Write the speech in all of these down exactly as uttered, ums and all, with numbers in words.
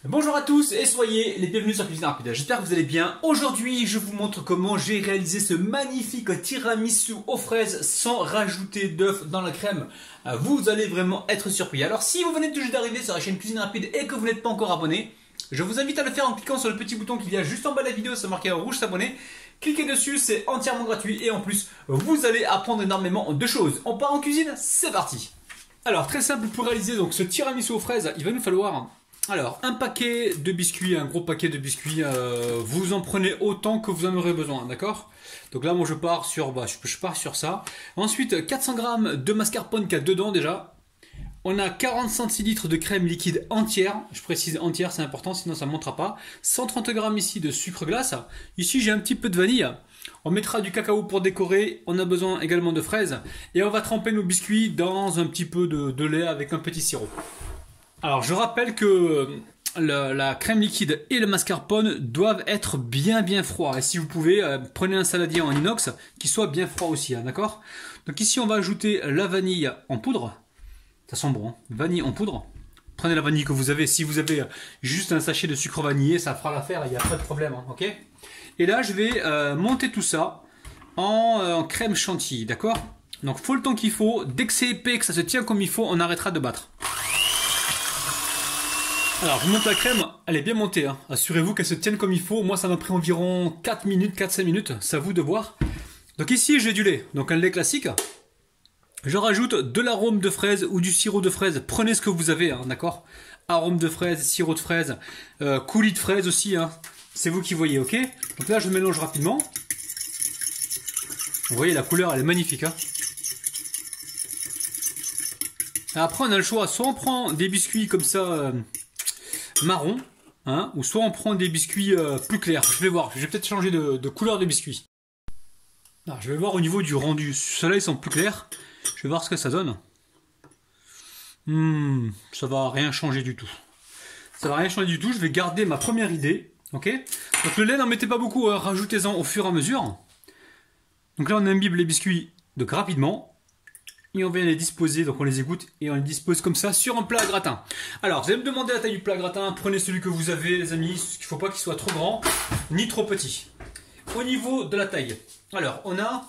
Bonjour à tous et soyez les bienvenus sur Cuisine Rapide. J'espère que vous allez bien. Aujourd'hui, je vous montre comment j'ai réalisé ce magnifique tiramisu aux fraises sans rajouter d'œufs dans la crème. Vous allez vraiment être surpris. Alors, si vous venez tout juste d'arriver sur la chaîne Cuisine Rapide et que vous n'êtes pas encore abonné, je vous invite à le faire en cliquant sur le petit bouton qu'il y a juste en bas de la vidéo, c'est marqué en rouge s'abonner. Cliquez dessus, c'est entièrement gratuit et en plus, vous allez apprendre énormément de choses. On part en cuisine, c'est parti. Alors, très simple pour réaliser donc ce tiramisu aux fraises, il va nous falloir... Alors, un paquet de biscuits, un gros paquet de biscuits, euh, vous en prenez autant que vous en aurez besoin, d'accord? Donc là, moi je pars sur, bah, je, je pars sur ça. Ensuite, quatre cents grammes de mascarpone qu'il y a dedans déjà. On a quarante centilitres de crème liquide entière, je précise entière, c'est important, sinon ça ne montera pas. cent trente grammes ici de sucre glace. Ici, j'ai un petit peu de vanille. On mettra du cacao pour décorer, on a besoin également de fraises. Et on va tremper nos biscuits dans un petit peu de, de lait avec un petit sirop. Alors je rappelle que le, la crème liquide et le mascarpone doivent être bien bien froids. Et si vous pouvez, euh, prenez un saladier en inox qui soit bien froid aussi, hein, d'accord? Donc ici on va ajouter la vanille en poudre. Ça sent bon, hein, vanille en poudre. Prenez la vanille que vous avez. Si vous avez juste un sachet de sucre vanillé, ça fera l'affaire, il n'y a pas de problème, hein, ok? Et là je vais euh, monter tout ça en, euh, en crème chantilly, d'accord? Donc faut le temps qu'il faut. Dès que c'est épais, que ça se tient comme il faut, on arrêtera de battre. Alors, je vous montre la crème, elle est bien montée, hein. Assurez-vous qu'elle se tienne comme il faut. Moi, ça m'a pris environ quatre minutes, quatre cinq minutes, c'est à vous de voir. Donc ici, j'ai du lait, donc un lait classique. Je rajoute de l'arôme de fraise ou du sirop de fraise. Prenez ce que vous avez, hein, d'accord? Arôme de fraise, sirop de fraise, euh, coulis de fraise aussi, hein. C'est vous qui voyez, ok? Donc là, je mélange rapidement. Vous voyez, la couleur, elle est magnifique, hein. Après, on a le choix, soit on prend des biscuits comme ça... Euh, marron, hein, ou soit on prend des biscuits euh, plus clairs. Je vais voir, je vais peut-être changer de, de couleur de biscuits. Alors, je vais voir au niveau du rendu. Ceux-là, ils sont plus clairs. Je vais voir ce que ça donne. Hmm, ça va rien changer du tout. Ça va rien changer du tout. Je vais garder ma première idée. Ok. Donc le lait, n'en mettez pas beaucoup. Hein, rajoutez-en au fur et à mesure. Donc là, on imbibe les biscuits donc rapidement. Et on vient les disposer, donc on les égoutte et on les dispose comme ça sur un plat à gratin. Alors, vous allez me demander la taille du plat à gratin. Prenez celui que vous avez, les amis. Il ne faut pas qu'il soit trop grand ni trop petit. Au niveau de la taille, alors on a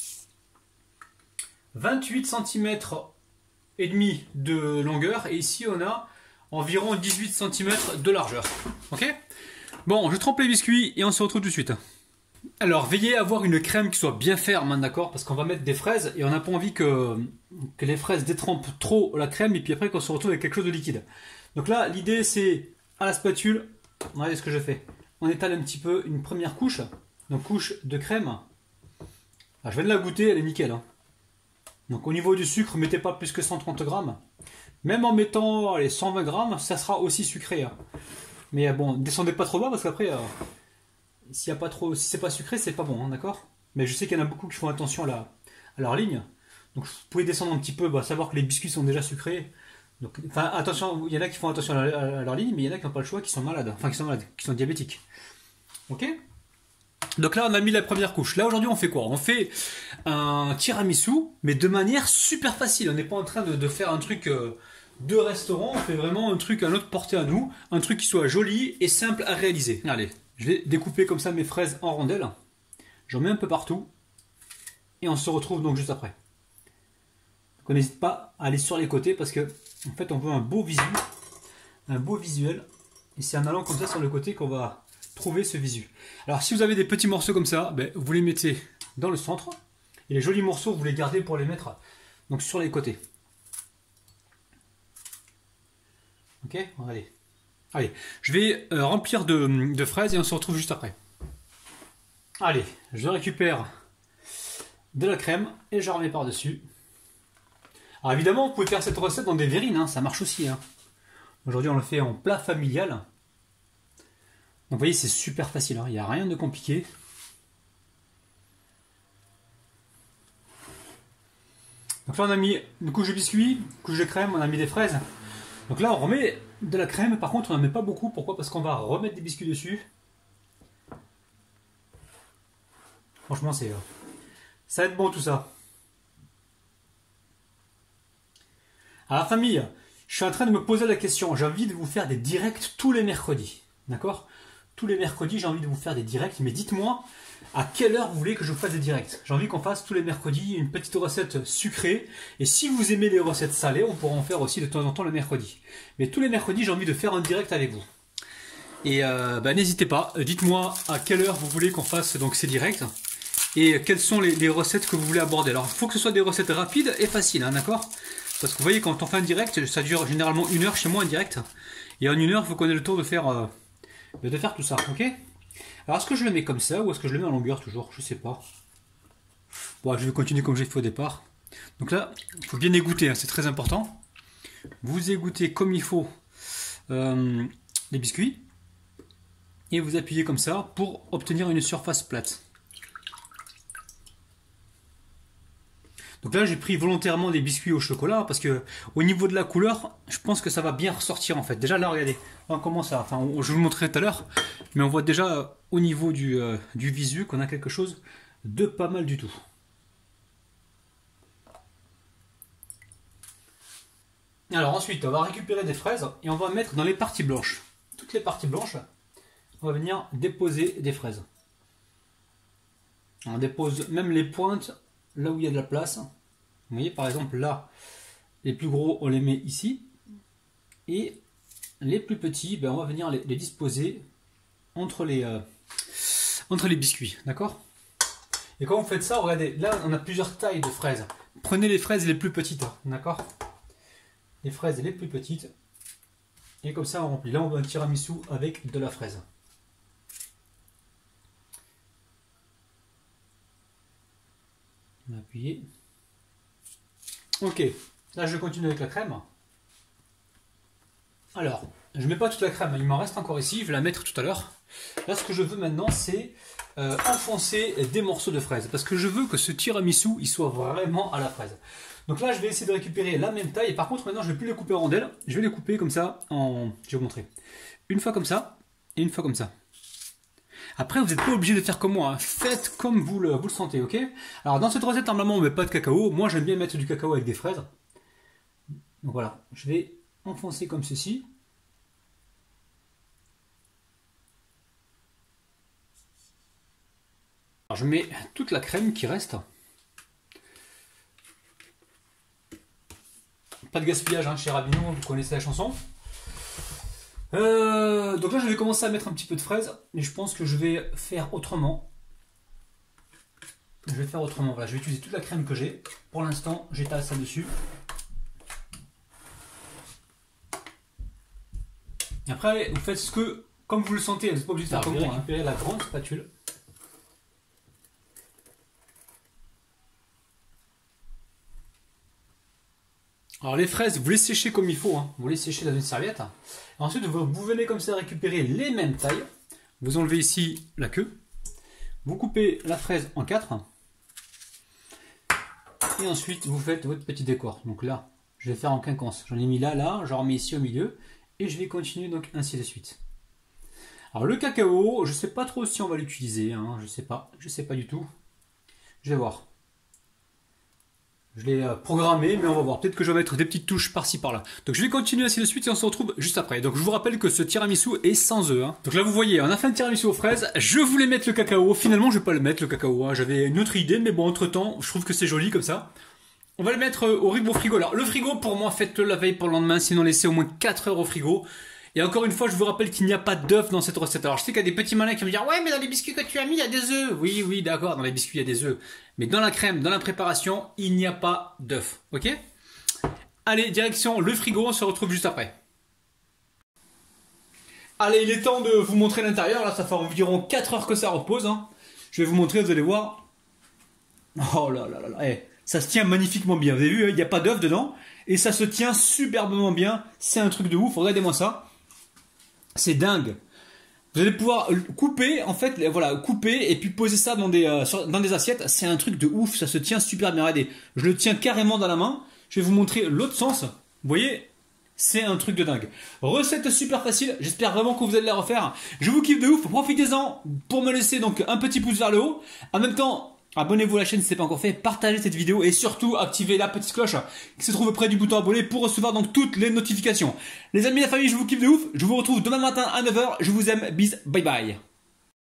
vingt-huit centimètres et demi de longueur et ici on a environ dix-huit centimètres de largeur. Ok? Bon, je trempe les biscuits et on se retrouve tout de suite. Alors, veillez à avoir une crème qui soit bien ferme, hein, d'accord? Parce qu'on va mettre des fraises et on n'a pas envie que, que les fraises détrempent trop la crème et puis après qu'on se retrouve avec quelque chose de liquide. Donc là, l'idée c'est à la spatule, regardez ce que je fais. On étale un petit peu une première couche, donc couche de crème. Alors, je viens de la goûter, elle est nickel, hein. Donc au niveau du sucre, mettez pas plus que cent trente grammes. Même en mettant allez, cent vingt grammes, ça sera aussi sucré, hein. Mais bon, descendez pas trop bas parce qu'après... Euh, S'il y a pas trop, si c'est pas sucré, c'est pas bon, hein, d'accord? Mais je sais qu'il y en a beaucoup qui font attention à, la, à leur ligne. Donc vous pouvez descendre un petit peu, bah, savoir que les biscuits sont déjà sucrés. Donc, enfin, attention, il y en a qui font attention à, la, à leur ligne, mais il y en a qui n'ont pas le choix, qui sont malades, enfin qui sont malades, qui sont diabétiques. Ok? Donc là, on a mis la première couche. Là, aujourd'hui, on fait quoi? On fait un tiramisu, mais de manière super facile. On n'est pas en train de, de faire un truc euh, de restaurant. On fait vraiment un truc à notre portée à nous, un truc qui soit joli et simple à réaliser. Allez. Je vais découper comme ça mes fraises en rondelles. J'en mets un peu partout. Et on se retrouve donc juste après. Donc on n'hésite pas à aller sur les côtés parce que en fait on veut un beau visu. Un beau visuel. Et c'est en allant comme ça sur le côté qu'on va trouver ce visu. Alors si vous avez des petits morceaux comme ça, ben, vous les mettez dans le centre. Et les jolis morceaux, vous les gardez pour les mettre donc sur les côtés. Ok, allez. Allez, je vais euh, remplir de, de fraises et on se retrouve juste après. Allez, je récupère de la crème et je remets par-dessus. Alors évidemment, vous pouvez faire cette recette dans des verrines, hein, ça marche aussi, hein. Aujourd'hui, on le fait en plat familial. Donc vous voyez, c'est super facile, hein, il n'y a rien de compliqué. Donc là, on a mis une couche de biscuit, une couche de crème, on a mis des fraises. Donc là, on remet de la crème, par contre, on n'en met pas beaucoup. Pourquoi? Parce qu'on va remettre des biscuits dessus. Franchement, c'est, euh, ça va être bon tout ça. À la famille, je suis en train de me poser la question. J'ai envie de vous faire des directs tous les mercredis. D'accord? Tous les mercredis, j'ai envie de vous faire des directs. Mais dites-moi à quelle heure vous voulez que je vous fasse des directs. J'ai envie qu'on fasse tous les mercredis une petite recette sucrée. Et si vous aimez les recettes salées, on pourra en faire aussi de temps en temps le mercredi. Mais tous les mercredis, j'ai envie de faire un direct avec vous. Et euh, bah, n'hésitez pas, dites-moi à quelle heure vous voulez qu'on fasse donc ces directs. Et quelles sont les, les recettes que vous voulez aborder. Alors, il faut que ce soit des recettes rapides et faciles, hein, d'accord? Parce que vous voyez, quand on fait un direct, ça dure généralement une heure chez moi, un direct. Et en une heure, il faut qu'on ait le temps de faire, euh, de faire tout ça, ok? Alors, est-ce que je le mets comme ça ou est-ce que je le mets en longueur toujours? Je sais pas. Bon, je vais continuer comme j'ai fait au départ. Donc là, il faut bien égoutter, hein, c'est très important. Vous égouttez comme il faut euh, les biscuits. Et vous appuyez comme ça pour obtenir une surface plate. Donc là, j'ai pris volontairement des biscuits au chocolat parce que au niveau de la couleur, je pense que ça va bien ressortir en fait. Déjà là, regardez, on commence à, enfin, je vous le montrerai tout à l'heure, mais on voit déjà au niveau du, euh, du visu qu'on a quelque chose de pas mal du tout. Alors ensuite, on va récupérer des fraises et on va mettre dans les parties blanches. Toutes les parties blanches, on va venir déposer des fraises. On dépose même les pointes là où il y a de la place. Vous voyez, par exemple, là, les plus gros, on les met ici. Et les plus petits, ben, on va venir les, les disposer entre les, euh, entre les biscuits. D'accord? Et quand vous faites ça, regardez, là, on a plusieurs tailles de fraises. Prenez les fraises les plus petites. D'accord? Les fraises les plus petites. Et comme ça, on remplit. Là, on va un tiramisu avec de la fraise. On va appuyer. Ok, là je continue avec la crème. Alors, je ne mets pas toute la crème, il m'en reste encore ici, je vais la mettre tout à l'heure. Là, ce que je veux maintenant, c'est euh, enfoncer des morceaux de fraise. Parce que je veux que ce tiramisu, il soit vraiment à la fraise. Donc là, je vais essayer de récupérer la même taille. Par contre, maintenant, je ne vais plus les couper en rondelles. Je vais les couper comme ça en... Je vais vous montrer. Une fois comme ça, et une fois comme ça. Après, vous n'êtes pas obligé de faire comme moi, hein. Faites comme vous le, vous le sentez, ok? Alors, dans cette recette, normalement, on ne met pas de cacao. Moi, j'aime bien mettre du cacao avec des fraises. Donc voilà, je vais enfoncer comme ceci. Alors, je mets toute la crème qui reste. Pas de gaspillage, hein, chez Rabino, vous connaissez la chanson. Euh, donc là je vais commencer à mettre un petit peu de fraises, mais je pense que je vais faire autrement. Je vais faire autrement, voilà, je vais utiliser toute la crème que j'ai. Pour l'instant, j'étale ça dessus. Après, vous faites ce que, comme vous le sentez, vous n'êtes pas obligé de faire comme moi. Je vais récupérer la grande spatule. Alors les fraises, vous les séchez comme il faut, hein. Vous les séchez dans une serviette. Ensuite, vous, vous venez comme ça récupérer les mêmes tailles. Vous enlevez ici la queue. Vous coupez la fraise en quatre. Et ensuite, vous faites votre petit décor. Donc là, je vais faire en quinconce. J'en ai mis là, là, j'en remets ici au milieu. Et je vais continuer donc ainsi de suite. Alors le cacao, je ne sais pas trop si on va l'utiliser. Hein. Je ne sais pas, je ne sais pas du tout. Je vais voir. Je l'ai programmé, mais on va voir. Peut-être que je vais mettre des petites touches par-ci par-là. Donc je vais continuer ainsi de suite et on se retrouve juste après. Donc je vous rappelle que ce tiramisu est sans œufs. Hein. Donc là vous voyez, on a fait un tiramisu aux fraises. Je voulais mettre le cacao. Finalement je vais pas le mettre le cacao. Hein. J'avais une autre idée, mais bon entre temps, je trouve que c'est joli comme ça. On va le mettre au, au frigo. Alors le frigo pour moi, faites-le la veille pour le lendemain, sinon laissez au moins quatre heures au frigo. Et encore une fois, je vous rappelle qu'il n'y a pas d'œufs dans cette recette. Alors je sais qu'il y a des petits malins qui vont me dire ouais, mais dans les biscuits que tu as mis, il y a des œufs. Oui, oui, d'accord, dans les biscuits il y a des œufs. Mais dans la crème, dans la préparation, il n'y a pas d'œufs. Ok? Allez, direction le frigo, on se retrouve juste après. Allez, il est temps de vous montrer l'intérieur. Là, ça fait environ quatre heures que ça repose. Hein. Je vais vous montrer, vous allez voir. Oh là là là là. Eh, ça se tient magnifiquement bien. Vous avez vu, il n'y a pas d'œufs dedans. Et ça se tient superbement bien. C'est un truc de ouf. Regardez-moi ça. C'est dingue. Vous allez pouvoir couper, en fait, voilà, couper et puis poser ça dans des, euh, dans des assiettes. C'est un truc de ouf, ça se tient super bien. Regardez, je le tiens carrément dans la main. Je vais vous montrer l'autre sens. Vous voyez, c'est un truc de dingue. Recette super facile. J'espère vraiment que vous allez la refaire. Je vous kiffe de ouf. Profitez-en pour me laisser donc un petit pouce vers le haut. En même temps, Abonnez-vous à la chaîne si ce n'est pas encore fait, partagez cette vidéo et surtout activez la petite cloche qui se trouve près du bouton abonné pour recevoir donc toutes les notifications. Les amis, la famille, je vous kiffe de ouf. Je vous retrouve demain matin à neuf heures. Je vous aime. Bis. Bye bye.